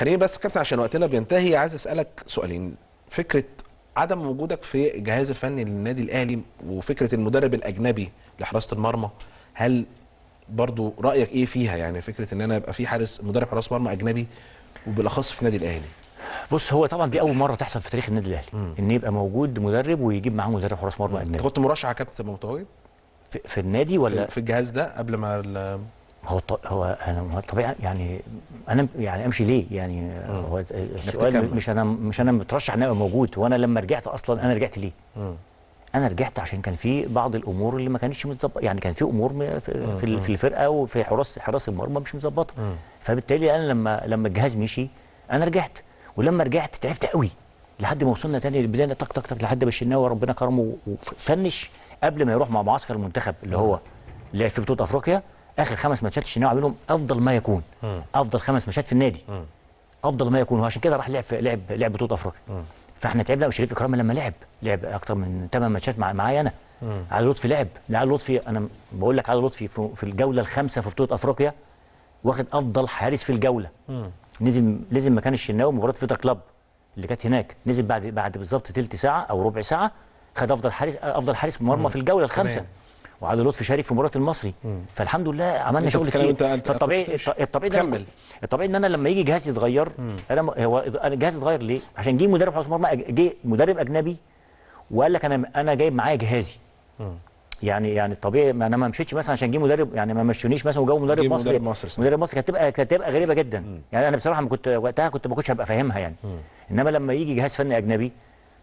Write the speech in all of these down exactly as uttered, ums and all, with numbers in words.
خليني بس كابتن عشان وقتنا بينتهي، عايز اسالك سؤالين. فكره عدم وجودك في الجهاز الفني للنادي الاهلي وفكره المدرب الاجنبي لحراسه المرمى، هل برضو رايك ايه فيها؟ يعني فكره ان انا ابقى في حارس مدرب حراس مرمى اجنبي وبالاخص في النادي الاهلي. بص، هو طبعا دي اول مره تحصل في تاريخ النادي الاهلي ان يبقى موجود مدرب ويجيب معاه مدرب حراس مرمى اجنبي. انت كنت مرشح يا كابتن تبقى متواجد في, في النادي ولا في الجهاز ده قبل ما هو هو انا طبيعي يعني انا يعني امشي ليه يعني؟ مم. هو السؤال مش انا مش انا مترشح ان ابقى موجود، وانا لما رجعت اصلا انا رجعت ليه؟ مم. انا رجعت عشان كان في بعض الامور اللي ما كانتش متظبطه، يعني كان في امور في, في, في الفرقه وفي حراس حراس المرمى مش متظبطه، فبالتالي انا لما لما الجهاز مشي انا رجعت، ولما رجعت تعبت قوي لحد ما وصلنا تاني بدانا تك تك تك لحد ما الشناوي ربنا كرمه وفنش قبل ما يروح مع معسكر المنتخب اللي هو لعب في بطوله افريقيا. اخر خمس ماتشات الشناوي عاملهم افضل ما يكون، مم. افضل خمس ماتشات في النادي، مم. افضل ما يكون، وعشان كده راح لعب لعب لعب بطوله افريقيا. فاحنا تعبنا، وشريف اكرامي لما لعب لعب اكتر من ثمان ماتشات مع معايا انا. مم. علي لطفي لعب، علي لطفي انا بقول لك علي لطفي في الجوله الخامسه في بطوله افريقيا واخد افضل حارس في الجوله. مم. نزل نزل مكان الشناوي مباراه فيتا كلاب اللي كانت هناك، نزل بعد بعد بالظبط ثلث ساعه او ربع ساعه، خد افضل حارس افضل حارس مرمى في الجوله الخامسه. وعلي لطفي شارك في مباراه المصري. مم. فالحمد لله عملنا شغل كتير. فالطبيعي الطبيعي كمل الطبيعي ان انا لما يجي جهازي يتغير، مم. انا هو انا جهازي اتغير ليه؟ عشان جه مدرب حراس مرمى، جه مدرب اجنبي وقال لك انا انا جايب معايا جهازي. مم. يعني يعني الطبيعي انا ما مشيتش مثلا عشان جه مدرب، يعني ما مشونيش مثلا وجابوا مدرب مصري. مدرب مصري مدرب مصري كانت تبقى كانت تبقى غريبه جدا. مم. يعني انا بصراحه ما كنت وقتها كنت ما كنتش هبقى فاهمها يعني. مم. انما لما يجي جهاز فني اجنبي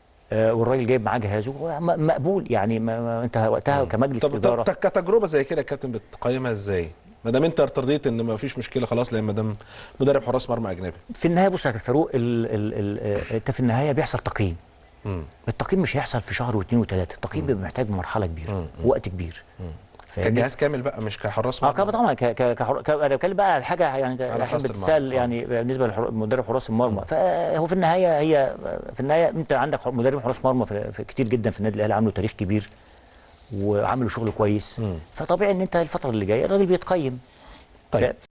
آه والراجل جايب معاه جهازه مقبول يعني، ما ما انت وقتها مم. كمجلس طب اداره. طب كتجربه زي كده يا كابتن بتقيمها ازاي؟ ما دام انت ارتضيت ان ما فيش مشكله خلاص لما دام مدرب حراس مرمى اجنبي. في النهايه بص يا فاروق، انت في النهايه بيحصل تقييم. مم. التقييم مش هيحصل في شهر واثنين وثلاثه، التقييم بيبقى محتاج مرحله كبيره ووقت كبير. مم. كجهاز كامل بقى مش كحراس مرمى. اه طبعا انا بتكلم بقى على حاجه يعني عشان بتسال يعني بالنسبه لمدرب حراس المرمى. فهو في النهايه هي في النهايه انت عندك مدرب حراس مرمى في, في كتير جدا في النادي الاهلي عاملوا تاريخ كبير وعملوا شغل كويس. مم. فطبيعي ان انت الفتره اللي جايه الراجل بيتقيم. طيب